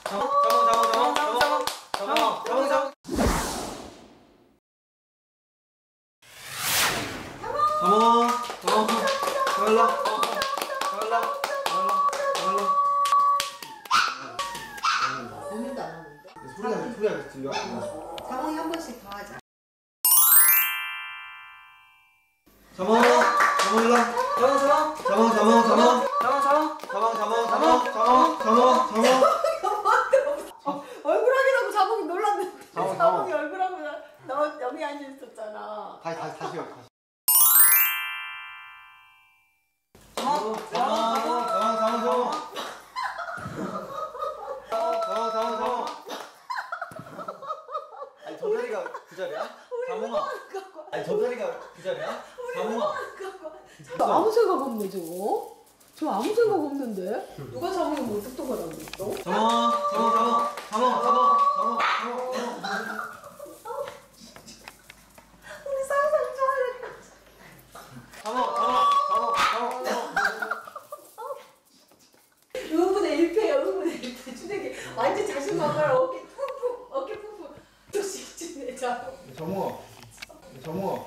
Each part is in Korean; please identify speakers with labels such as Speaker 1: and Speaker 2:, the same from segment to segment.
Speaker 1: 소리가 들려.
Speaker 2: 자몽이 한 번씩 더 하자.
Speaker 1: 자몽 일로.
Speaker 2: 얼굴 확인하고 자몽이 놀랐는데. 자몽이 얼굴 하고 너 여기 앉아 있었잖아.
Speaker 1: 다시요. 아니 저 자리가 그 자리야? 자몽아. 아니 저 자리가 그 자리야? 자몽아.
Speaker 2: 아무 생각 없네 저거. 저 아무 생각 없는데. 누가 자몽이 뭐 똑똑하다고 그랬어?
Speaker 1: 자몽.
Speaker 2: 우리 상상 좋아해.
Speaker 1: 자몽.
Speaker 2: 의문의 1패야 의문의 1패. 준혁이 완전 자신감을 어깨 푹푹 조금씩 주네 자몽.
Speaker 1: 자몽아.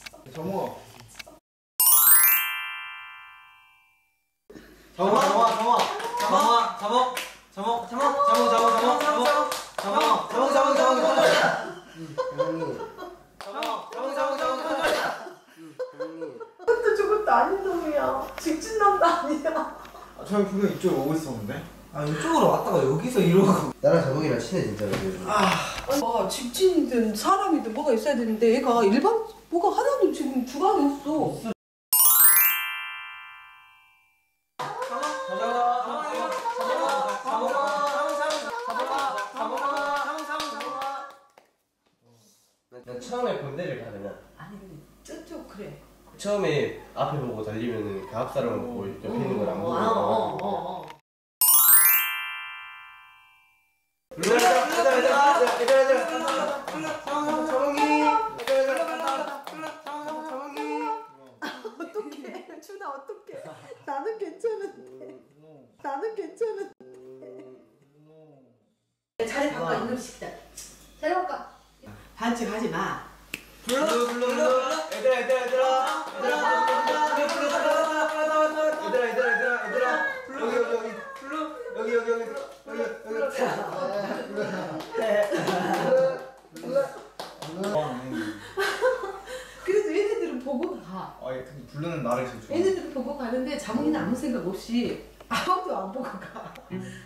Speaker 2: 그것도 저것도 아닌 놈이야. 직진남도 아니야.
Speaker 1: 저 분명 이쪽으로 오고 있었는데.
Speaker 3: 아 이쪽으로 왔다가 여기서 이러고.
Speaker 4: 나랑 자몽이랑 친해 진짜로.
Speaker 2: 직진이든 사람이든 뭐가 있어야 되는데 얘가 일반 뭐가 하나도 지금 주관이 없어.
Speaker 4: 난 처음에 본대를 가면
Speaker 2: 아니 저쪽 그래.
Speaker 4: 처음에 앞에 보고 달리면은 그 앞 사람을 보고 옆에 있는 걸 안 보고.
Speaker 2: 어떡해 준아 어떡해. 나는 괜찮은데. 자리 바꿔 이놈 시키자. 자리 바꿔. 반칙하지 마.
Speaker 1: 불러.
Speaker 2: 그래도 얘네들은 보고 가.
Speaker 1: 아니 근데 부르는 나를 제일 좋아.
Speaker 2: 얘네들은 보고 가는데 자몽이는 아무 생각 없이 아무도 안 보고 가.